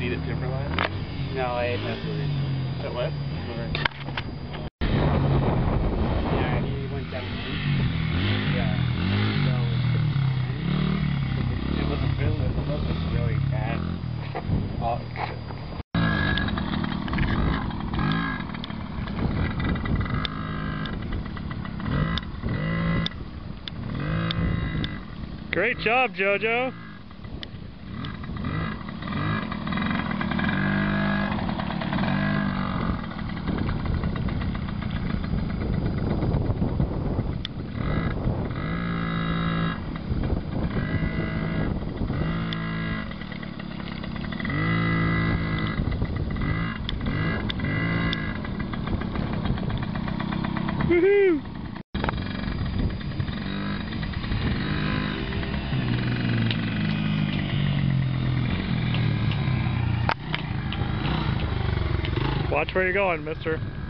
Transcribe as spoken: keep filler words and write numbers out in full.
speed at Timberline? No, I ate that food. Is that what? Yeah, he went down. Yeah. So, It wasn't really, it wasn't really bad. Oh, shit. Great job, Jojo. Woohoo! Watch where you're going, mister.